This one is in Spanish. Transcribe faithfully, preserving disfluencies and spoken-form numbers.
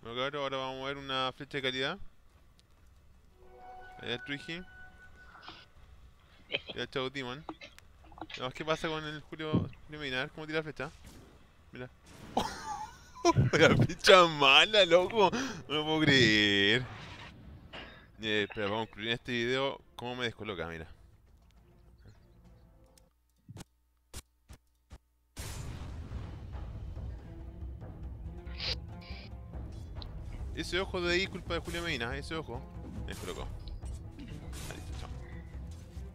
Bueno, cabrón, ahora vamos a ver una flecha de calidad. Allá el Twiggy. Y el Chavo Timon. No, ¿qué pasa con el Julio, Julio Medina? A ver cómo tira la flecha. Mira. La flecha mala, loco. No lo puedo creer. Eh, espera, vamos a concluir este video. ¿Cómo me descoloca? Mira. Ese ojo de ahí es culpa de Julio Medina. Ese ojo me descolocó.